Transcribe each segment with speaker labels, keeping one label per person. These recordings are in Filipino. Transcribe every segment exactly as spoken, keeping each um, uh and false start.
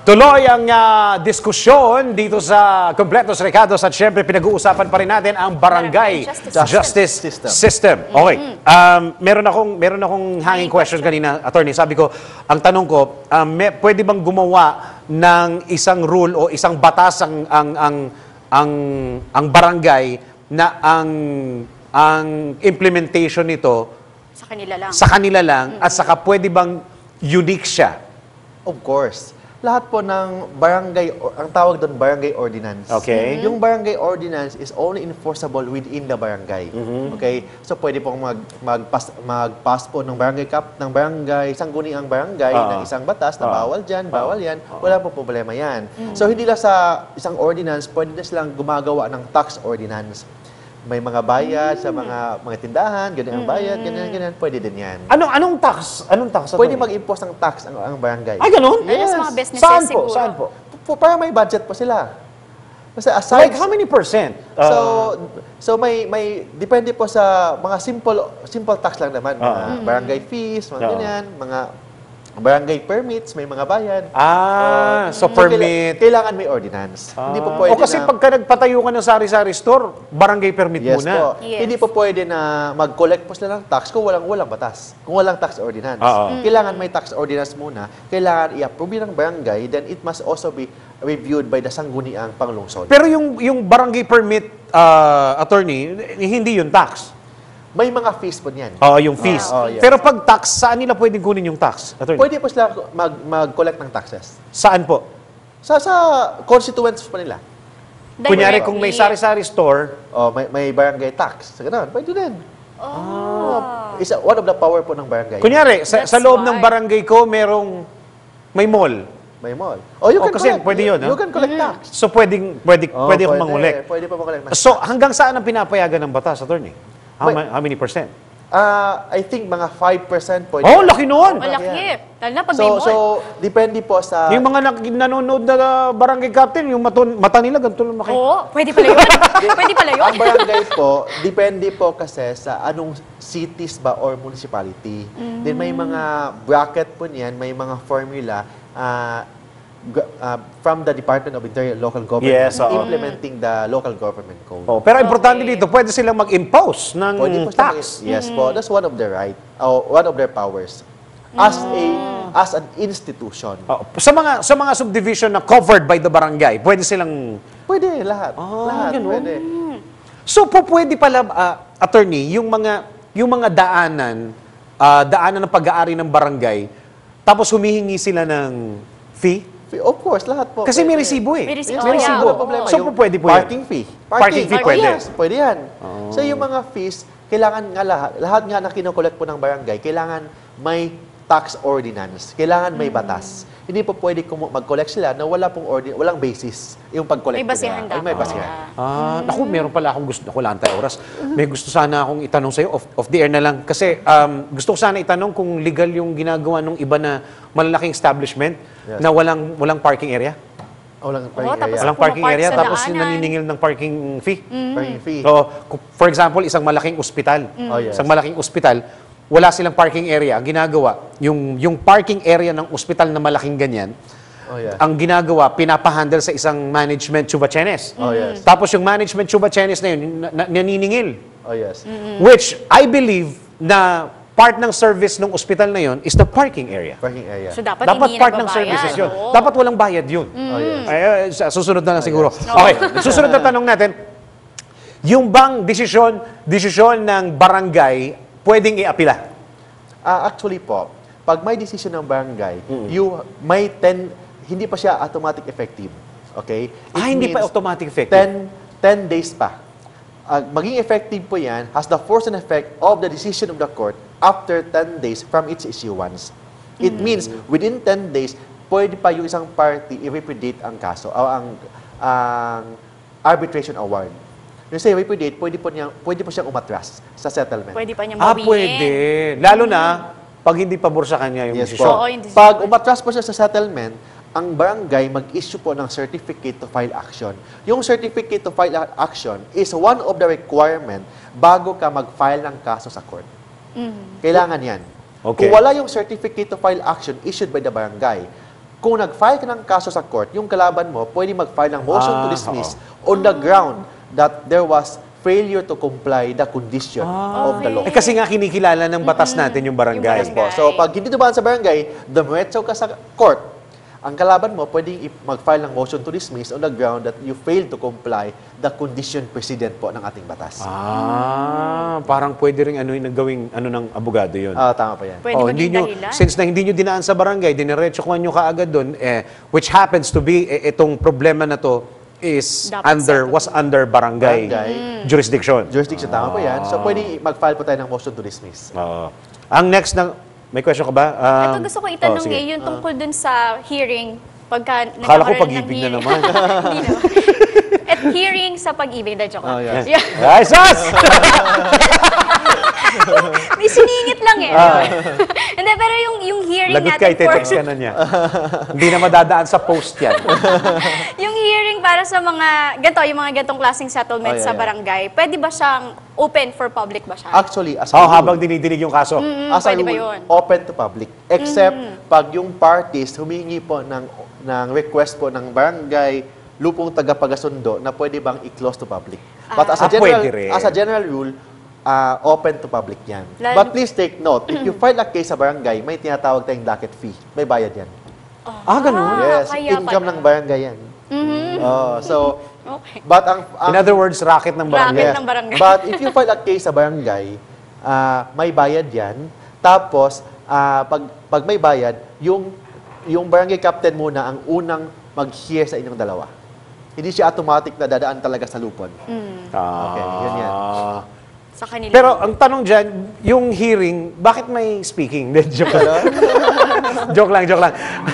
Speaker 1: Tuloy ang uh, diskusyon dito sa Completos Recados at syempre pinag-uusapan pa rin natin ang barangay
Speaker 2: Justice,
Speaker 1: justice
Speaker 2: system.
Speaker 1: system. Okay. Um, meron akong meron akong hanging question kanina, attorney. Sabi ko, ang tanong ko, um, may, pwede bang gumawa ng isang rule o isang batas ang ang ang ang, ang barangay na ang ang implementation nito
Speaker 3: Sa kanila lang.
Speaker 1: sa kanila lang at saka pwede bang unique siya?
Speaker 2: Of course. Lahat po ng barangay, ang tawag doon barangay ordinance.
Speaker 1: Okay.
Speaker 2: Yung barangay ordinance is only enforceable within the barangay. Okay? So pwede pong mag magpas magpass po ng barangay cap ng barangay, sangguniang barangay
Speaker 1: Ah.
Speaker 2: ng isang batas na
Speaker 1: Ah.
Speaker 2: bawal diyan, bawal yan. Wala po problema yan. So hindi lang sa isang ordinance, pwede na silang gumagawa ng tax ordinance. May mga bayad sa mga mga tindahan, ganyan ang bayad, ganyan ganyan, pwede din yan.
Speaker 1: Anong anong tax? Anong tax?
Speaker 2: Pwede
Speaker 1: attorney?
Speaker 2: mag-impose ng tax ang, ang barangay.
Speaker 1: Ay, ganun?
Speaker 3: Yes. Sa mga businesses
Speaker 1: Saan po?
Speaker 3: siguro.
Speaker 1: Saan po?
Speaker 2: Po, para may budget po sila. Kasi aside,
Speaker 1: Like how many percent?
Speaker 2: so
Speaker 1: Uh,
Speaker 2: so may may depende po sa mga simple simple tax lang naman, mga
Speaker 1: Oo.
Speaker 2: barangay fees, mga
Speaker 1: Oo.
Speaker 2: ganyan, mga barangay permits, may mga bayad.
Speaker 1: ah, so
Speaker 2: So,
Speaker 1: permit.
Speaker 2: kaila- kailangan may ordinance. Hindi po
Speaker 1: Ah,
Speaker 2: pwede
Speaker 1: o kasi
Speaker 2: na
Speaker 1: pagka nagpatayo ka ng sari-sari store, barangay permit
Speaker 2: Yes
Speaker 1: muna.
Speaker 2: po.
Speaker 3: Yes.
Speaker 2: Hindi po pwede na mag-collect po sila ng tax kung walang walang batas. Kung walang tax ordinance.
Speaker 1: Oo.
Speaker 2: Kailangan may tax ordinance muna. Kailangan i-approve ng barangay, then it must also be reviewed by the sangguniang panglungsod.
Speaker 1: Pero yung yung barangay permit uh, attorney, hindi yun tax.
Speaker 2: May mga fees po niyan.
Speaker 1: Oo, yung fees.
Speaker 2: Ah, oh, yes.
Speaker 1: Pero pag tax, saan nila pwedeng kunin yung tax? Attorney?
Speaker 2: Pwede po sila mag, mag-collect ng taxes.
Speaker 1: Saan po?
Speaker 2: Sa sa constituents po nila.
Speaker 1: Kunyari, kung may sari-sari store,
Speaker 2: O may, may barangay tax. Sa ganun, pwede din.
Speaker 3: Oh.
Speaker 2: Isa, one of the power po ng barangay.
Speaker 1: kunyari, sa,
Speaker 3: That's
Speaker 1: sa loob ng
Speaker 3: why.
Speaker 1: barangay ko, merong may mall.
Speaker 2: May mall. O you
Speaker 1: Oh,
Speaker 2: can
Speaker 1: kasi
Speaker 2: collect.
Speaker 1: pwede
Speaker 2: you,
Speaker 1: yun,
Speaker 2: You
Speaker 1: ah?
Speaker 2: can collect tax.
Speaker 1: So pwedeng pwede
Speaker 2: Oh,
Speaker 1: pwede akong mangolek.
Speaker 2: Pwede pa mag-collect ng
Speaker 1: So
Speaker 2: tax.
Speaker 1: hanggang saan ang pinapayagan ng batas, attorney? How,
Speaker 2: Wait.
Speaker 1: ma- how many percent?
Speaker 2: Ah, I think mga five percent pwede.
Speaker 1: Oh, laki noon.
Speaker 3: Malaki. Lalo na pag
Speaker 2: So,
Speaker 3: may mall.
Speaker 2: so depende po sa...
Speaker 1: Yung mga nak- nanonood na uh, barangay captain, yung maton, mata nila ganito lang maki.
Speaker 3: Oo, pwede pala yun. Pwede pala yun.
Speaker 2: Ang barangay po, depende po kasi sa anong cities ba or municipality. Then may mga bracket po niyan, may mga formula ah, gu- ah, from the Department of Interior Local Government
Speaker 1: Yes, oo.
Speaker 2: implementing the local government code.
Speaker 1: Oh, pero importante
Speaker 3: Okay.
Speaker 1: dito, pwede silang mag-impose ng
Speaker 2: Pwede po sila
Speaker 1: tax.
Speaker 2: mag- Yes po, that's one of their right, or one of their powers. As a as an institution.
Speaker 1: Oh, sa mga sa mga subdivision na covered by the barangay, pwede silang
Speaker 2: Pwede lahat.
Speaker 1: Ah,
Speaker 2: lahat
Speaker 1: ganun.
Speaker 2: pwede.
Speaker 1: So po pwede pala ah, attorney, yung mga yung mga daanan ah, daanan ng pag-aari ng barangay, tapos humihingi sila ng fee?
Speaker 2: Of course, lahat po.
Speaker 1: Kasi may
Speaker 2: pwede.
Speaker 1: resibo eh.
Speaker 3: May resibo.
Speaker 2: Yes,
Speaker 3: Oh,
Speaker 2: may
Speaker 3: yeah.
Speaker 2: resibo.
Speaker 3: Oo.
Speaker 2: Problema.
Speaker 1: So,
Speaker 2: Yung
Speaker 1: po pwede po yun?
Speaker 2: Parking fee.
Speaker 1: Parking fee pwede.
Speaker 2: Yes, pwede yan. So, yung mga fees, kailangan nga lahat, lahat nga na kinukolekt po ng barangay, kailangan may tax ordinance. Kailangan may batas. Hindi po pwede kumu- mag-collect sila na wala pong ordi- walang basis yung pag-collect
Speaker 3: May basihan
Speaker 2: nila. Ay, may
Speaker 3: dapat.
Speaker 2: basihan.
Speaker 1: Ah, naku, meron pala akong gusto, wala tayong oras. May gusto sana akong itanong sa'yo, off, off the air na lang. Kasi um, gusto ko sana itanong kung legal yung ginagawa ng iba na malalaking establishment
Speaker 2: Yes.
Speaker 1: na walang walang parking area.
Speaker 2: Oh, walang
Speaker 3: Oo,
Speaker 2: parking
Speaker 3: tapos
Speaker 2: area.
Speaker 1: Walang parking
Speaker 3: Pumapark
Speaker 1: area,
Speaker 3: sa
Speaker 1: tapos
Speaker 3: daanan.
Speaker 1: naniningil ng parking fee.
Speaker 2: Parking fee.
Speaker 1: So, ku- for example, isang malaking ospital.
Speaker 2: Oh, yes.
Speaker 1: Isang malaking ospital, wala silang parking area. Ang ginagawa, yung, yung parking area ng ospital na malaking ganyan,
Speaker 2: Oh, yeah.
Speaker 1: ang ginagawa, pinapahandle sa isang management chubachenes.
Speaker 2: Oh, yes.
Speaker 1: Tapos yung management chubachenes na yun, na, na, naniningil.
Speaker 2: Oh, yes.
Speaker 1: Which I believe na part ng service ng ospital na yun is the parking area.
Speaker 2: Parking area.
Speaker 3: So, dapat,
Speaker 1: Dapat
Speaker 3: hindi
Speaker 1: part ng
Speaker 3: nagbabayad.
Speaker 1: services yun.
Speaker 3: Oo.
Speaker 1: Dapat walang bayad yun.
Speaker 2: Oh, yes.
Speaker 1: Ay, ay, sa- susunod na lang siguro. Okay, susunod na tanong natin. Yung bang desisyon, desisyon ng barangay pwedeng iapila?
Speaker 2: Ah, actually po, pag may decision ng barangay, you may ten, hindi pa siya automatic effective. Okay? It
Speaker 1: Ah, hindi pa
Speaker 2: means
Speaker 1: automatic effective.
Speaker 2: ten, ten days pa. Ah, maging effective po yan has the force and effect of the decision of the court after ten days from its issuance. It means within ten days, pwede pa yung isang party i-repudiate ang kaso o ang, ang arbitration award. Yung say repudiate, pwede po, niya, pwede po siyang umatras sa settlement.
Speaker 3: Pwede pa niya
Speaker 1: Ah,
Speaker 3: bawiin.
Speaker 1: pwede. Lalo na, pag hindi pabor sa kanya yung
Speaker 2: Yes
Speaker 1: desisyon.
Speaker 2: po.
Speaker 3: Oo, yung decision.
Speaker 2: Pag umatras po siya sa settlement, ang barangay mag-issue po ng certificate to file action. Yung certificate to file a- action is one of the requirement bago ka mag-file ng kaso sa court. Kailangan yan.
Speaker 1: Okay.
Speaker 2: Kung wala yung certificate to file action issued by the barangay, kung nag-file ka ng kaso sa court, yung kalaban mo, pwede mag-file ng motion
Speaker 1: Ah,
Speaker 2: to dismiss on the ground that there was failure to comply the condition of the law.
Speaker 1: Eh kasi nga kinikilala ng batas natin yung barangay.
Speaker 3: Yung
Speaker 2: Po. So, pag hindi dumaan sa barangay, dumuretso ka sa court, ang kalaban mo, pwedeng i- mag-file ng motion to dismiss on the ground that you failed to comply the condition precedent po ng ating batas.
Speaker 1: Ah, parang pwede rin ano yung gawing ano ng abogado yun.
Speaker 2: Ah, tama pa yan.
Speaker 3: Pwede
Speaker 1: Oh,
Speaker 3: maging
Speaker 1: hindi nyo,
Speaker 3: dahilan.
Speaker 1: since na hindi nyo dinaan sa barangay, diniretso ko nyo kaagad doon, eh, which happens to be, eh, itong problema na to is
Speaker 3: Dapat
Speaker 1: under,
Speaker 3: settled.
Speaker 1: was under barangay,
Speaker 2: Barangay.
Speaker 1: jurisdiction.
Speaker 2: Jurisdiction, tama pa yan. So, pwede mag-file po tayo ng motion to dismiss.
Speaker 1: Oo. Ang next na, may question ka ba? Um,
Speaker 3: Ito gusto ko
Speaker 1: oh,
Speaker 3: itanong
Speaker 1: sige.
Speaker 3: eh, yung tungkol dun sa hearing, pagka
Speaker 1: Akala ko
Speaker 3: nagkakaroon ng
Speaker 1: pag-ibig na
Speaker 3: hearing.
Speaker 1: naman.
Speaker 3: Hindi naman. At hearing sa pag-ibig, na joke
Speaker 2: Oh,
Speaker 3: lang.
Speaker 2: yes.
Speaker 3: Yeah.
Speaker 1: Ay, sus!
Speaker 3: May siningit lang eh. Hindi, pero yung, yung hearing
Speaker 1: Lagot
Speaker 3: natin
Speaker 1: ka, ite-text ka na niya. Hindi na madadaan sa post yan.
Speaker 3: yung hearing para sa mga, ganito, yung mga gantong klaseng settlement
Speaker 2: Oh, yeah,
Speaker 3: sa
Speaker 2: yeah.
Speaker 3: barangay, pwede ba siyang open for public ba siya?
Speaker 2: Actually, as a
Speaker 1: Oh,
Speaker 2: rule,
Speaker 1: habang dinidinig yung kaso.
Speaker 3: Mm,
Speaker 2: as a
Speaker 3: pwede ba
Speaker 2: rule,
Speaker 3: yun?
Speaker 2: open to public. Except pag yung parties humingi po ng, ng request po ng barangay, lupong tagapagasundo na pwede bang i-close to public. But as a
Speaker 1: Ah,
Speaker 2: general,
Speaker 1: pwede rin.
Speaker 2: as a general rule, uh, open to public yan.
Speaker 3: Lalo-
Speaker 2: But please take note, if you file a case sa barangay, may tinatawag tayong docket fee. May bayad yan.
Speaker 1: Ah, ganun?
Speaker 3: Ah,
Speaker 2: yes,
Speaker 3: kaya
Speaker 2: income
Speaker 3: pala.
Speaker 2: ng barangay yan. Oh, so,
Speaker 3: Okay.
Speaker 2: but ang, ang
Speaker 1: In other words, racket ng barangay.
Speaker 3: Racket ng barangay.
Speaker 2: But if you file a case sa barangay, ah, may bayad yan. Tapos, ah, pag, pag may bayad, yung, yung barangay captain muna ang unang mag-hear sa inyong dalawa. Hindi siya automatic na dadaan talaga sa lupon.
Speaker 1: Ah.
Speaker 2: Okay, yun yan.
Speaker 3: Sa kanila.
Speaker 1: Pero ang tanong dyan, yung hearing, bakit may speaking? Hindi, joke lang. joke lang, joke lang.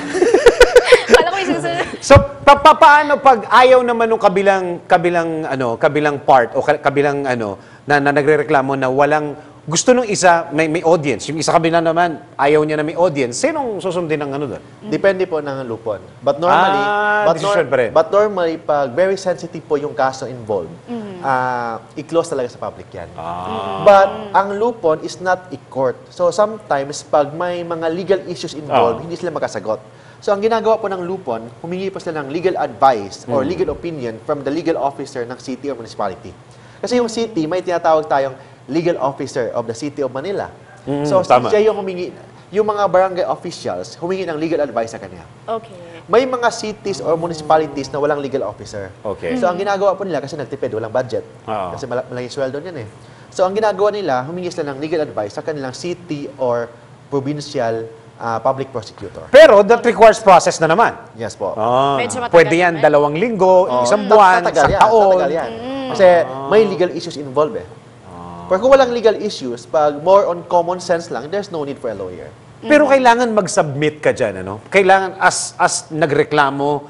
Speaker 3: Kala ko yung susunod.
Speaker 1: So, pa pa- paano pag ayaw naman ng kabilang kabilang ano, kabilang part o ka- kabilang ano na, na nagrereklamo na walang gusto nung isa may may audience, yung isa kabila naman ayaw niya na may audience. Sinong susundin ng ano doon?
Speaker 2: Depende po ng lupon. But normally,
Speaker 1: Ah,
Speaker 2: but,
Speaker 1: decision pa rin.
Speaker 2: but normally, pag very sensitive po yung kaso involved, ah, i-close talaga sa public yan.
Speaker 1: Ah.
Speaker 2: But ang lupon is not a court. So sometimes, pag may mga legal issues involved,
Speaker 1: Ah.
Speaker 2: hindi sila makasagot. So ang ginagawa po ng lupon, humingi po sila ng legal advice or legal opinion from the legal officer ng city or municipality. Kasi yung city, may tinatawag tayong legal officer of the City of Manila. So
Speaker 1: tama.
Speaker 2: siya yung humingi, yung mga barangay officials, humingi ng legal advice sa kanya.
Speaker 3: Okay.
Speaker 2: May mga cities or municipalities na walang legal officer.
Speaker 1: Okay.
Speaker 2: So ang ginagawa po nila, kasi nagtipid, walang budget.
Speaker 1: Oo.
Speaker 2: Kasi mala- malaking sweldo niyan eh. So ang ginagawa nila, humingi sila ng legal advice sa kanilang city or provincial ah, public prosecutor.
Speaker 1: Pero that requires process na naman.
Speaker 2: Yes po.
Speaker 1: Ah,
Speaker 3: Medyo matagal
Speaker 1: pwede yan
Speaker 3: naman.
Speaker 1: dalawang linggo,
Speaker 2: Oh,
Speaker 1: isang
Speaker 2: tat-
Speaker 1: buwan,
Speaker 2: tatagal
Speaker 1: isang
Speaker 2: yan,
Speaker 1: taon.
Speaker 2: tatagal yan. Kasi may legal issues involved eh. Pero kung walang legal issues, pag more on common sense lang, there's no need for a lawyer.
Speaker 1: Pero kailangan mag-submit ka dyan, ano? Kailangan as as nagreklamo,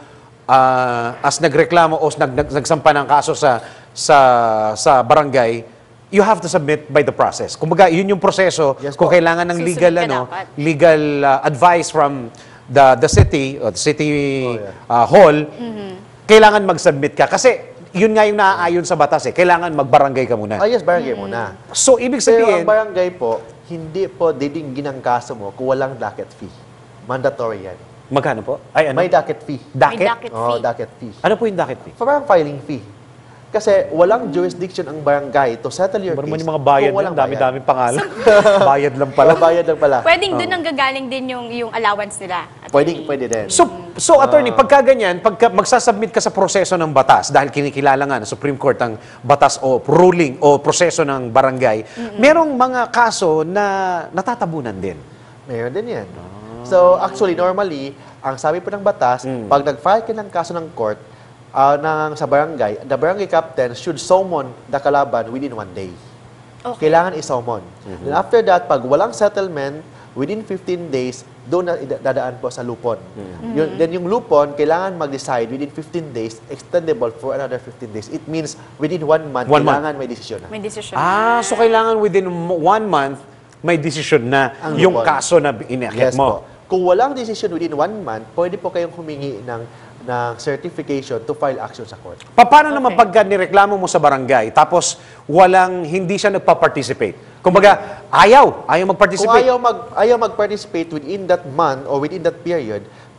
Speaker 1: ah, as nagreklamo o nag, nag, nagsampa ng kaso sa sa sa barangay, you have to submit by the process. Kumbaga, yun yung proseso.
Speaker 2: Yes
Speaker 1: kung
Speaker 2: po.
Speaker 1: kailangan ng
Speaker 3: Susunod
Speaker 1: legal
Speaker 3: ka
Speaker 1: ano,
Speaker 3: dapat.
Speaker 1: legal ah, advice from the the city or the city
Speaker 2: Oh, yeah.
Speaker 1: ah, hall, kailangan mag-submit ka kasi yun nga yung naaayon sa batas eh. Kailangan magbarangay ka muna.
Speaker 2: Ah, yes, barangay muna.
Speaker 1: So ibig
Speaker 2: Pero
Speaker 1: sabihin,
Speaker 2: ang barangay po, hindi po didinggin ang kaso mo kung walang docket fee. Mandatory yan.
Speaker 1: magkano po? Ay ano?
Speaker 2: May docket fee.
Speaker 1: Docket?
Speaker 3: May docket
Speaker 2: Oh,
Speaker 3: fee.
Speaker 2: docket fee.
Speaker 1: Ano po yung docket fee?
Speaker 2: Parang filing fee. Kasi walang jurisdiction ang barangay to settle your
Speaker 1: Baru mo
Speaker 2: case.
Speaker 1: yung mga bayad
Speaker 2: kung
Speaker 1: lang,
Speaker 2: walang
Speaker 1: dami-dami pangalan. bayad lang
Speaker 2: Pala.
Speaker 1: pala.
Speaker 2: bayad lang pala.
Speaker 3: Pwedeng doon ang gagaling din yung, yung allowance nila.
Speaker 2: Pwede, pwede din.
Speaker 1: So, so attorney, pagka ganyan, pagka magsasubmit ka sa proseso ng batas, dahil kinikilala nga ng Supreme Court ang batas o ruling o proseso ng barangay, merong mga kaso na natatabunan din.
Speaker 2: Meron din yan. So, actually, normally, ang sabi po ng batas,
Speaker 1: Mm.
Speaker 2: pag nag-file ka ng kaso ng court, ah, ng, sa barangay, the barangay captain should summon the kalaban within one day.
Speaker 3: Okay.
Speaker 2: Kailangan i-summon.
Speaker 1: Mm-hmm.
Speaker 2: And after that, pag walang settlement, within fifteen days, doon na ida- dadaan po sa lupon.
Speaker 1: Mm-hmm.
Speaker 2: Yun, then yung lupon, kailangan mag-decide within fifteen days, extendable for another fifteen days. It means within one month,
Speaker 1: One
Speaker 2: kailangan may desisyon na.
Speaker 3: May decision.
Speaker 1: Ah, so kailangan within mo- one month, may decision na
Speaker 2: Ang
Speaker 1: yung
Speaker 2: lupon.
Speaker 1: kaso na inakit
Speaker 2: Yes
Speaker 1: mo.
Speaker 2: po. Kung walang decision within one month, pwede po kayong humingi ng, ng certification to file action sa court.
Speaker 1: Pa- Paano naman
Speaker 3: Okay.
Speaker 1: pagka nireklamo mo sa barangay, tapos walang, hindi siya nagpa-participate? Kumbaga, ayaw, ayaw
Speaker 2: Kung
Speaker 1: mag-participate.
Speaker 2: ayaw, mag, ayaw mag-participate within that month or within that period,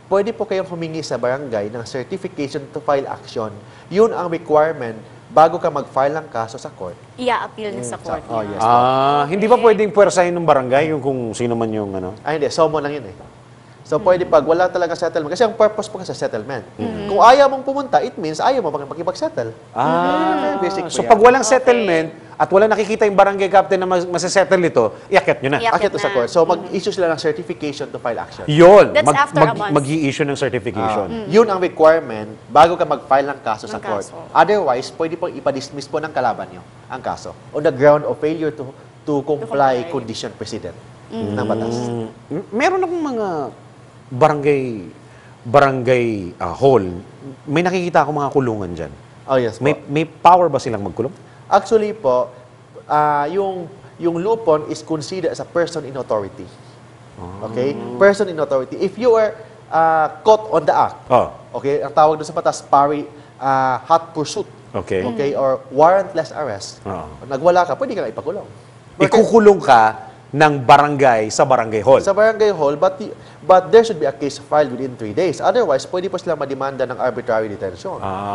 Speaker 2: pwede po kayong humingi sa barangay ng certification to file action. Yun ang requirement bago ka mag-file ng kaso sa court.
Speaker 3: I-appeal na sa court.
Speaker 2: Oh,
Speaker 3: niya.
Speaker 2: yes.
Speaker 1: Ah, hindi ba pwedeng puwersahin ng barangay yung kung sino man yung ano?
Speaker 2: Ah, hindi. Somo lang yun eh. So, pwede pag wala talaga settlement. Kasi ang purpose po kasi settlement. Kung ayaw mong pumunta, it means ayaw mo makipag-settle.
Speaker 1: Ah,
Speaker 2: Basic po
Speaker 1: so
Speaker 2: yan.
Speaker 1: pag walang settlement at wala nakikita yung barangay captain na mas masasettle ito, iakyat nyo na.
Speaker 3: Iakyat
Speaker 2: Akit to sa
Speaker 3: na.
Speaker 2: court. So, mag-issue sila ng certification to file action.
Speaker 1: Yun,
Speaker 3: That's after a month.
Speaker 1: mag-i-issue ng certification.
Speaker 2: Ah, Yun ang requirement bago ka mag-file ng kaso sa
Speaker 3: Ng
Speaker 2: court.
Speaker 3: kaso.
Speaker 2: Otherwise, pwede pong ipadismiss po ng kalaban nyo ang kaso on the ground of failure to to comply
Speaker 3: comply.
Speaker 2: condition precedent ng batas.
Speaker 1: Mm, meron akong mga barangay barangay ah, hall. May nakikita ako mga kulungan dyan.
Speaker 2: Oh, yes po.
Speaker 1: May, may power ba silang magkulong?
Speaker 2: Actually po, ah, yung yung lupon is considered as a person in authority. Okay? Person in authority. If you are ah, caught on the act,
Speaker 1: Oh,
Speaker 2: okay, ang tawag doon sa batas, pari, ah, hot pursuit,
Speaker 1: okay.
Speaker 2: okay, or warrantless arrest,
Speaker 1: Oo.
Speaker 2: nagwala ka, pwede ka na ipakulong.
Speaker 1: Ikukulong ka ng barangay sa barangay hall.
Speaker 2: Sa barangay hall, but the- but there should be a case filed within three days. Otherwise, pwede po sila mademanda ng arbitrary detention.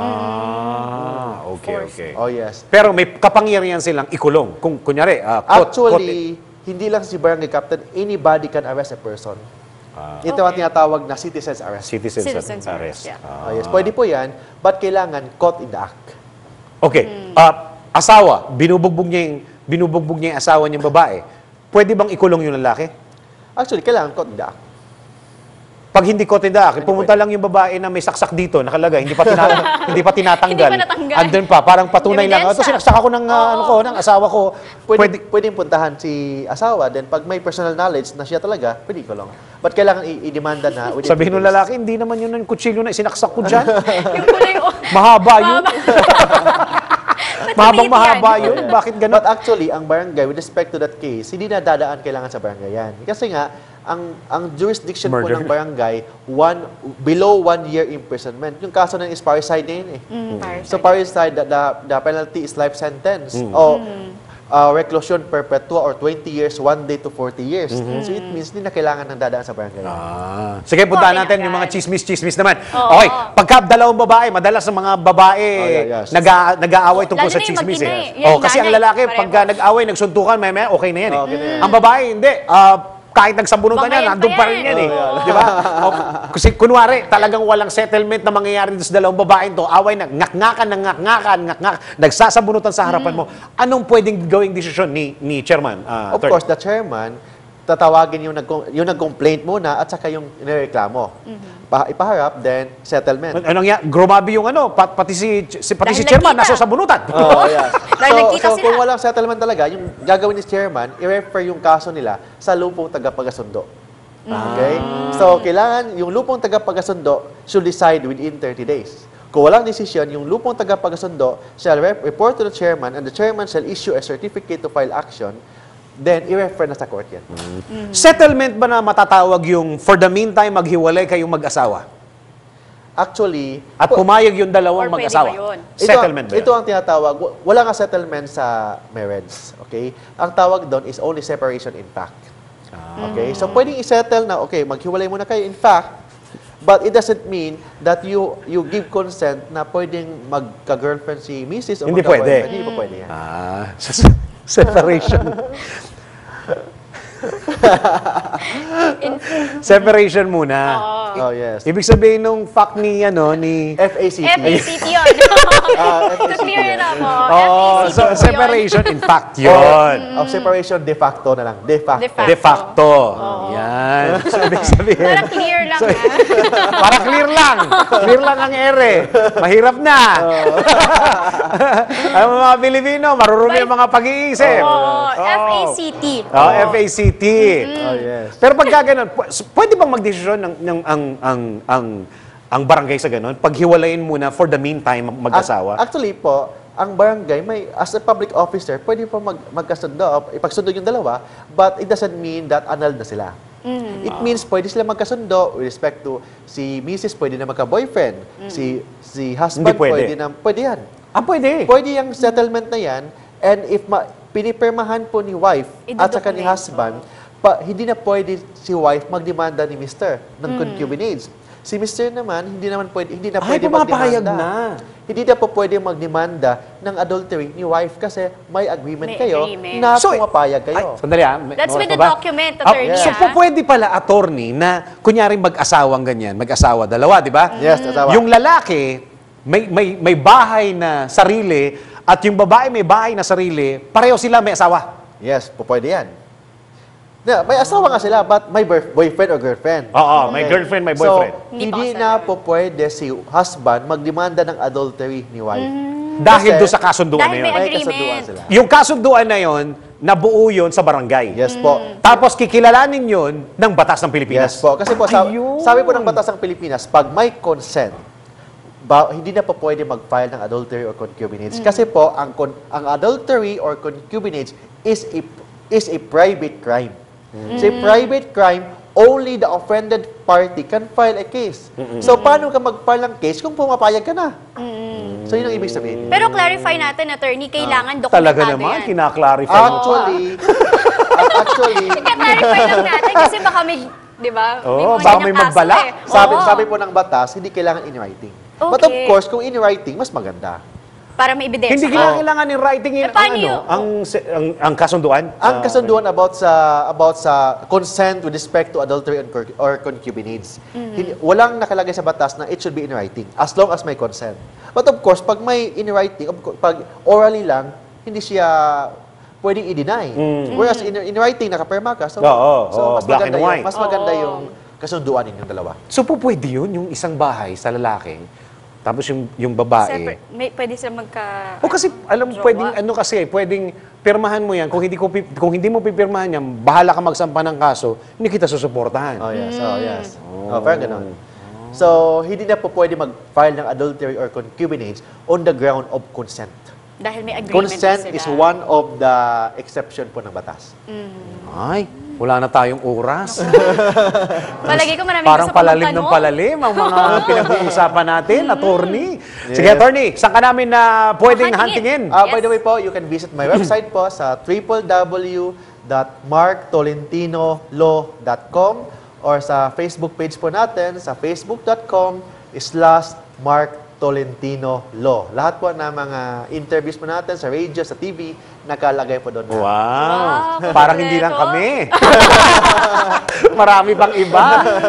Speaker 1: Ah, okay, okay.
Speaker 2: Oh, yes.
Speaker 1: Pero may kapangyarihan silang ikulong. Kung kunyari, ah, caught-
Speaker 2: Actually, hindi lang si barangay captain, anybody can arrest a person.
Speaker 1: Ah.
Speaker 2: Ito ang
Speaker 3: Okay.
Speaker 2: tinatawag na citizen's arrest.
Speaker 1: citizens,
Speaker 3: Citizens
Speaker 1: arrest.
Speaker 3: arrest, yeah.
Speaker 1: Ah.
Speaker 2: Oh, yes. Pwede po yan, but kailangan caught in the act.
Speaker 1: Okay. Ah, asawa, binubugbog niya yung binubugbog niya yung asawa niyang babae. Pwede bang ikulong yung lalaki?
Speaker 2: Actually, kailangan caught in the act.
Speaker 1: Pag hindi ko tinda, pumunta lang yung babae na may saksak dito, nakalagay, hindi pa tina, hindi pa tinatanggal.
Speaker 3: Hindi pa natanggal.
Speaker 1: Andun pa, parang patunay lang. Ito
Speaker 3: Ebidensya.
Speaker 1: sinaksak ako ng ah, ano ko, ng asawa ko.
Speaker 2: Pwede,
Speaker 1: Pwede,
Speaker 2: pwede puntahan si asawa, then pag may personal knowledge na siya talaga, pwede ikulong. But kailangan i- i-demanda na within
Speaker 1: sabihin ng
Speaker 2: three days.
Speaker 1: lalaki, hindi naman yun yung kutsilyo na sinaksak ko dyan.
Speaker 3: Yung kulay, oh,
Speaker 1: Mahaba yun.
Speaker 3: ba't
Speaker 1: Mahabang
Speaker 3: sabihin
Speaker 1: mahaba
Speaker 3: yan?
Speaker 1: yun. Bakit ganun?
Speaker 2: But actually, ang barangay, with respect to that case, hindi na dadaan kailangan sa barangay yan. Kasi nga, ang ang jurisdiction
Speaker 1: Murder.
Speaker 2: po ng barangay, one, below one year imprisonment. Yung kaso na is parricide na yun eh.
Speaker 3: Mm, parasite.
Speaker 2: So parricide, the, the, the penalty is life sentence.
Speaker 1: Mm.
Speaker 2: O uh, reclusion perpetua or twenty years, one day to forty years. So it means hindi na kailangan ng dadaan sa barangay.
Speaker 1: Ah. Sige, puntahan
Speaker 3: Okay,
Speaker 1: natin
Speaker 3: agad.
Speaker 1: yung mga chismis-chismis naman.
Speaker 3: Oo.
Speaker 1: Okay, pagka dalawang babae, madalas ang mga babae
Speaker 2: Oh, yeah, yes.
Speaker 1: nag- nag-aaway tungkol
Speaker 3: Lalo
Speaker 1: sa
Speaker 3: na yung
Speaker 1: chismis.
Speaker 3: mag-ina
Speaker 1: Eh.
Speaker 3: eh. Yan,
Speaker 1: Oh, kasi ang
Speaker 3: nanay,
Speaker 1: lalaki,
Speaker 3: pareho.
Speaker 1: pagka nag-away, nagsuntukan, may may okay na yan. Eh.
Speaker 2: Okay na yan.
Speaker 1: Ang babae, hindi. Ah, kahit nagsabunutan
Speaker 3: Bangayan
Speaker 1: yan, nandun
Speaker 3: pa
Speaker 1: pa rin
Speaker 3: yan.
Speaker 1: yan eh.
Speaker 2: Oh,
Speaker 1: Di ba? O, kasi kunwari, talagang walang settlement na mangyayari doon sa dalawang babaeng to. Away na, ngak-ngakan, ng ngak-ngakan, ngak-ngak, nagsasabunutan sa harapan mo. Anong pwedeng gawing desisyon ni, ni chairman? ah,
Speaker 2: Of
Speaker 1: attorney?
Speaker 2: course, the chairman, tatawagin yung, nag yung nag-complaint muna at saka yung nireklamo. Pa, ipaharap, then settlement.
Speaker 1: An- Anong yan? Grumabi yung ano, pat- pati si, si, pati si
Speaker 3: Dahil
Speaker 1: chairman,
Speaker 3: nagkita.
Speaker 1: nasa sabunutan.
Speaker 2: Oh, yeah.
Speaker 3: Dahil
Speaker 2: so,
Speaker 3: nagkita
Speaker 2: so
Speaker 3: sila.
Speaker 2: kung walang settlement talaga, yung gagawin ni chairman, i-refer yung kaso nila sa lupong tagapagasundo. Okay? So, kailangan yung lupong tagapagasundo should decide within thirty days. Kung walang desisyon, yung lupong tagapagasundo shall rep- report to the chairman and the chairman shall issue a certificate to file action, then i-refer na sa court yan.
Speaker 1: Settlement ba na matatawag yung for the meantime maghiwalay kayong mag-asawa?
Speaker 2: Actually,
Speaker 1: At pumayag yung dalawang
Speaker 3: Or pwede
Speaker 1: mag-asawa?
Speaker 3: ba yun?
Speaker 2: Ito,
Speaker 1: Settlement ba yun?
Speaker 2: ito ang tinatawag, wa- wala nga settlement sa marriage. Okay? Ang tawag doon is only separation in fact.
Speaker 1: Ah.
Speaker 2: Okay? So, pwedeng i-settle na, okay, maghiwalay muna kayo in fact, but it doesn't mean that you you give consent na pwedeng magka-girlfriend si missus o
Speaker 1: Hindi
Speaker 2: magka-boyfriend.
Speaker 1: pwede.
Speaker 2: Hindi pa pwede yan.
Speaker 1: Ah, separation.
Speaker 3: In,
Speaker 1: Separation muna.
Speaker 2: Oh, yes.
Speaker 1: Ibig sabihin nung fact ni, ano, ni...
Speaker 2: F A C T.
Speaker 3: F A C T yun.
Speaker 2: Ah, F A C T
Speaker 3: To clear
Speaker 2: yan.
Speaker 3: it up, oh.
Speaker 1: Oh,
Speaker 3: F A C T
Speaker 1: so
Speaker 3: po yun.
Speaker 1: separation, in fact,
Speaker 2: Or,
Speaker 1: yun.
Speaker 2: of separation de facto na lang. De facto.
Speaker 3: De facto.
Speaker 1: De facto. Yan. So, ibig sabihin,
Speaker 3: Para clear lang, ha?
Speaker 1: para clear lang. Clear lang ang ere. Mahirap na. Ang mga Pilipino, marurumi ang mga pag-iisip.
Speaker 3: Oo, F A C T.
Speaker 1: Oh, F A C T.
Speaker 2: Oh, yes.
Speaker 1: Pero pagka ganun, pu- pwede bang magdesisyon ng, ng ang, ang, ang, ang barangay sa ganun? Paghiwalayin muna for the meantime mag- mag-asawa?
Speaker 2: Ac- Actually po, ang barangay, may, as a public officer, pwede po mag, magkasundo, ipagsundo yung dalawa, but it doesn't mean that annulled na sila. It means pwede sila magkasundo with respect to si missus pwede na magka-boyfriend, si si husband
Speaker 1: Hindi pwede.
Speaker 2: pwede na, pwede yan.
Speaker 1: Ah, pwede.
Speaker 2: Pwede yung settlement na yan, and if ma, pinipirmahan po ni wife at saka ni
Speaker 3: Idodocument,
Speaker 2: husband, pa, hindi na pwede si wife magdemanda ni mister ng concubinage. Si mister naman, hindi naman pwede, hindi na
Speaker 1: Ay,
Speaker 2: pwede
Speaker 1: pumapayag
Speaker 2: magdemanda.
Speaker 1: na.
Speaker 2: Hindi na po pwede magdemanda ng adultery ni wife kasi may agreement
Speaker 3: May
Speaker 2: kayo
Speaker 3: agreement.
Speaker 2: na
Speaker 1: So,
Speaker 2: pumapayag
Speaker 1: Ay,
Speaker 2: kayo.
Speaker 1: sandali ah. May-
Speaker 3: That's
Speaker 1: oras
Speaker 3: with
Speaker 1: pa
Speaker 3: the
Speaker 1: ba?
Speaker 3: document,
Speaker 1: Ah,
Speaker 3: attorney,
Speaker 1: So,
Speaker 3: ah.
Speaker 1: po pwede pala, attorney, na kunyari mag-asawang ganyan, mag-asawa, dalawa, di ba?
Speaker 2: Yes, asawa.
Speaker 1: Yung lalaki, may, may, may bahay na sarili, at yung babae may bahay na sarili, pareho sila may asawa.
Speaker 2: Yes, po pwede yan. Na, may asawa nga sila, but may boy- boyfriend or girlfriend.
Speaker 1: Oo, may girlfriend, may boyfriend.
Speaker 2: So,
Speaker 3: Hindi pa
Speaker 2: hindi
Speaker 3: kasal.
Speaker 2: na po pwede si husband magdemanda ng adultery ni wife.
Speaker 1: Dahil
Speaker 2: Kasi-
Speaker 1: doon sa kasunduan
Speaker 3: Dahil
Speaker 1: na yun.
Speaker 3: may
Speaker 2: May
Speaker 3: agreement.
Speaker 2: kasunduan sila.
Speaker 1: Yung kasunduan na yun, nabuo yun sa barangay.
Speaker 2: Yes po.
Speaker 1: Tapos kikilalanin yun ng batas ng Pilipinas.
Speaker 2: Yes po. Kasi po, sa-
Speaker 1: Ayun.
Speaker 2: sabi po ng batas ng Pilipinas, pag may consent, ba, hindi na po pwede mag-file ng adultery or concubinage. Kasi po, ang, con- ang adultery or concubinage is a, is a private crime. So, a private crime, only the offended party can file a case. So, paano ka mag-file ng case kung pumapayag ka na? So, yun ang ibig sabihin.
Speaker 3: Pero clarify natin, attorney, kailangan dokumentado
Speaker 1: Talaga naman,
Speaker 3: yan.
Speaker 1: kinaklarify mo.
Speaker 2: Actually, actually,
Speaker 3: Ika-clarify lang natin kasi baka may, di ba?
Speaker 1: Oo,
Speaker 3: mga
Speaker 1: baka
Speaker 3: ganyang
Speaker 1: may
Speaker 3: kaso
Speaker 1: magbala.
Speaker 3: eh.
Speaker 2: sabi,
Speaker 3: Oo.
Speaker 2: sabi po ng batas, hindi kailangan in writing. But of
Speaker 3: Okay.
Speaker 2: course, kung in writing, mas maganda.
Speaker 3: Para may ebidensya.
Speaker 1: Hindi
Speaker 3: ka.
Speaker 1: kailangan in writing yun,
Speaker 3: Eh, paano
Speaker 1: ang, ano,
Speaker 3: yun?
Speaker 1: ang, se- ang, ang kasunduan.
Speaker 2: Ang
Speaker 1: Ah,
Speaker 2: kasunduan about sa about sa consent with respect to adultery and cor- or concubinage. Hindi, walang nakalagay sa batas na it should be in writing as long as may consent. But of course, pag may in writing, of course, pag orally lang, hindi siya pwedeng i-deny. Whereas in, in writing, nakapirma ka. So,
Speaker 1: Oo,
Speaker 2: so
Speaker 1: oo,
Speaker 2: mas
Speaker 1: black
Speaker 2: maganda
Speaker 1: and white.
Speaker 2: yung, mas maganda
Speaker 3: Oo.
Speaker 2: yung kasunduan ninyong dalawa.
Speaker 1: So po pwede yun, yung isang bahay sa lalaki, tapos yung, yung babae.
Speaker 3: Separate. May, pwede sila magka...
Speaker 1: O kasi, alam mo,
Speaker 3: Jowa.
Speaker 1: pwedeng, ano kasi, pwedeng pirmahan mo yan. Kung hindi, ko, pi- kung hindi mo pipirmahan yan, bahala ka magsampa ng kaso, hindi kita susuportahan.
Speaker 2: Oh, yes. Oh, yes. Oh, parang ganun. So, hindi na po pwede mag-file ng adultery or concubinage on the ground of consent.
Speaker 3: Dahil may agreement
Speaker 2: Consent
Speaker 3: na sila.
Speaker 2: is one of the exception po ng batas.
Speaker 1: Ay, wala na tayong oras.
Speaker 3: Palagi ko maraming
Speaker 1: Parang
Speaker 3: gusto pa
Speaker 1: palalim ng
Speaker 3: magtanong.
Speaker 1: palalim ang mga pinag-uusapan natin, attorney. Sige, attorney, saan ka namin na pwedeng
Speaker 3: Hahantingin.
Speaker 1: huntingin?
Speaker 2: Ah, By
Speaker 3: Yes.
Speaker 2: the way po, you can visit my website po sa w w w dot mark tolentino law dot com or sa Facebook page po natin sa facebook dot com slash mark Tolentino Law. Lahat po ng mga interviews po natin sa radio, sa T V, nakalagay po doon.
Speaker 1: Wow.
Speaker 3: Wow,
Speaker 1: Parang hindi lang
Speaker 3: kompleto.
Speaker 1: kami. Marami pang iba.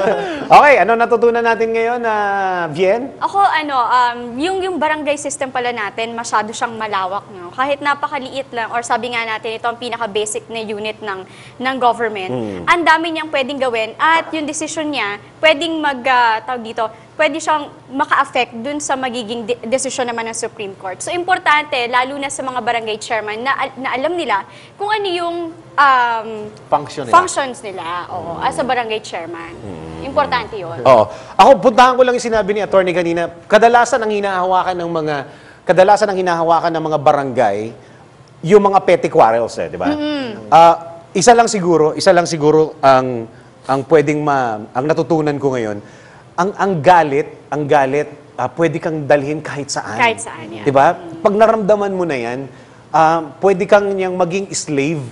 Speaker 1: Okay, ano natutunan natin ngayon na Vien?
Speaker 3: Ako, ano, um, yung, yung barangay system pala natin, masyado siyang malawak. No? Kahit napakaliit lang, or sabi nga natin, ito ang pinaka-basic na unit ng, ng government, ang dami niyang pwedeng gawin at yung decision niya, pwedeng mag, uh, tawag dito, pwede siyang maka-affect dun sa magiging de- desisyon naman ng Supreme Court. So, importante, lalo na sa mga barangay chairman, na, na alam nila kung ano yung um,
Speaker 2: Function nila.
Speaker 3: functions nila oo, as a barangay chairman. Importante yun.
Speaker 1: Oo. Ako, puntahan ko lang yung sinabi ni attorney kanina. Kadalasan ang hinahawakan ng mga, kadalasan ang hinahawakan ng mga barangay, yung mga petty quarrels, eh, di ba? Ah, isa lang siguro, isa lang siguro ang, ang pwedeng ma, ang natutunan ko ngayon, ang ang galit, ang galit, ah, pwede kang dalhin kahit saan.
Speaker 3: Kahit saan, yan.
Speaker 1: 'Di ba? Pag naramdaman mo na 'yan, ah, pwede kang niyang maging slave.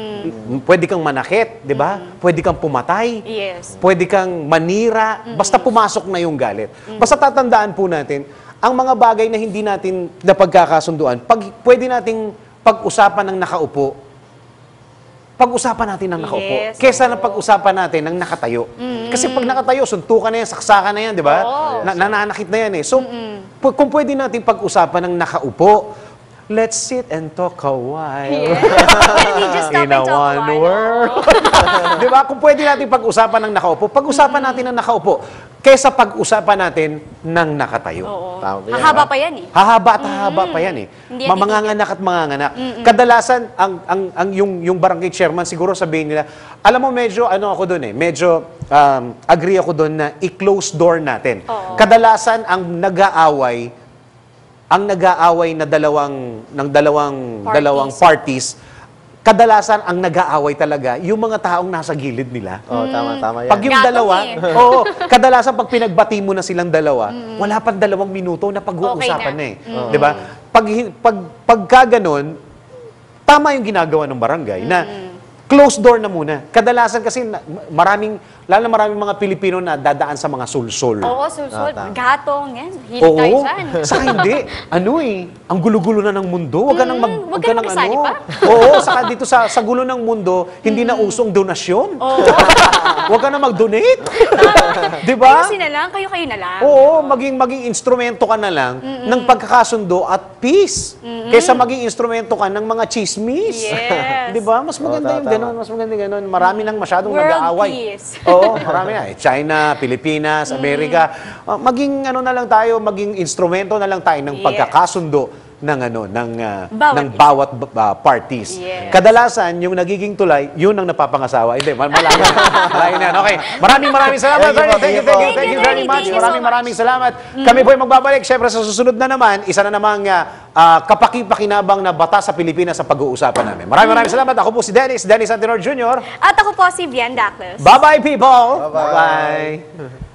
Speaker 1: Pwede kang manakit, 'di ba? Pwede kang pumatay.
Speaker 3: Yes.
Speaker 1: Pwede kang manira, basta pumasok na yung galit. Basta tatandaan po natin, ang mga bagay na hindi natin napagkakasunduan, pag pwede nating pag-usapan ng nakaupo, pag-usapan natin ng nakaupo.
Speaker 3: Yes,
Speaker 1: Kesa
Speaker 3: oo.
Speaker 1: na pag-usapan natin ng nakatayo. Kasi pag nakatayo, suntukan na yan, saksakan na yan, di ba?
Speaker 3: Oo.
Speaker 1: Na, nananakit na yan eh. So, pu- kung pwede natin pag-usapan ng nakaupo, let's sit and talk a while.
Speaker 3: Yes. Can we just stop
Speaker 1: In
Speaker 3: and
Speaker 1: a
Speaker 3: talk
Speaker 1: one
Speaker 3: while?
Speaker 1: world. Di ba? Kung pwede natin pag-usapan ng nakaupo, pag-usapan natin ng nakaupo. Kesa pag-usapan natin ng nakatayo.
Speaker 3: Oo.
Speaker 2: Tama yan,
Speaker 3: Hahaba
Speaker 2: ah.
Speaker 3: pa yan eh.
Speaker 1: Hahaba at hahaba pa yan eh.
Speaker 3: Hindi yan
Speaker 1: Mamanganganak at manganganak. Kadalasan, ang, ang, ang yung, yung barangay chairman, siguro sabihin nila, alam mo, medyo, ano ako doon eh, medyo um, agree ako doon na i-close door natin.
Speaker 3: Oo.
Speaker 1: Kadalasan, ang nag-aaway, ang nag-aaway na dalawang, ng dalawang,
Speaker 3: Parties.
Speaker 1: dalawang parties, kadalasan, ang nag-aaway talaga, yung mga taong nasa gilid nila.
Speaker 2: Oh, tama, tama yan.
Speaker 1: Pag yung
Speaker 3: Gatong
Speaker 1: dalawa,
Speaker 3: eh.
Speaker 1: oo, kadalasan pag pinagbati mo na silang dalawa, wala pang dalawang minuto na pag-uusapan
Speaker 3: Okay
Speaker 1: na
Speaker 3: na.
Speaker 1: eh. 'Di ba? Pag, hi- pag, pagka ganun, tama yung ginagawa ng barangay na closed door na muna. Kadalasan kasi na- maraming, lalo na maraming mga Pilipino na dadaan sa mga sulsol.
Speaker 3: Oo, sulsol,
Speaker 2: Ah, tama.
Speaker 3: gatong, yan. Hilig tayo dyan.
Speaker 1: Saka hindi. Ano eh, ang gulo-gulo na ng mundo. Huwag ka nang mag...
Speaker 3: Mm, huwag
Speaker 1: huwag
Speaker 3: ka nang
Speaker 1: nang
Speaker 3: makisali pa.
Speaker 1: Oo, saka dito sa, sa gulo ng mundo, hindi na usong donasyon.
Speaker 3: Oo.
Speaker 1: Huwag ka na mag-donate. Di ba?
Speaker 3: Ayusin na lang, kayo-kayo na lang.
Speaker 1: Oo, maging maging instrumento ka na lang ng pagkakasundo at peace. Kaysa maging instrumento ka ng mga chismis.
Speaker 3: Yes.
Speaker 1: 'Di ba? Mas maganda
Speaker 2: Oo,
Speaker 1: yung
Speaker 2: tama.
Speaker 1: gano'n, mas maganda yung gano'n. Marami nang masyadong
Speaker 3: World
Speaker 1: nag-aaway.
Speaker 3: peace.
Speaker 1: Oo, marami na. Eh, China, Pilipinas, Amerika. Ah, maging ano na lang tayo, maging instrumento na lang tayo ng
Speaker 3: Yes.
Speaker 1: pagkakasundo ng ano ng ah,
Speaker 3: Bawat
Speaker 1: ng
Speaker 3: isa.
Speaker 1: bawat ah, parties.
Speaker 3: Yes.
Speaker 1: Kadalasan yung nagiging tulay, yun ang napapangasawa. Hindi, mal- malayo. Malayo na. Okay. Maraming maraming salamat.
Speaker 2: Thank you
Speaker 1: Attorney.
Speaker 2: po,
Speaker 1: Thank you,
Speaker 2: thank
Speaker 1: thank you,
Speaker 2: you
Speaker 1: thank you
Speaker 3: po.
Speaker 1: very
Speaker 3: Thank
Speaker 1: much.
Speaker 3: you so
Speaker 1: Maraming
Speaker 3: much.
Speaker 1: maraming salamat. Kami po ay magbabalik. Siyempre sa susunod na naman, isa na namang ah, ah, kapaki-pakinabang na batas sa Pilipinas sa pag-uusapan namin. Maraming maraming salamat. Ako po si Dennis, Dennis Antenor Junior
Speaker 3: At ako po si Bian Dacles.
Speaker 1: Bye-bye, people!
Speaker 2: Bye-bye.
Speaker 1: Bye-bye.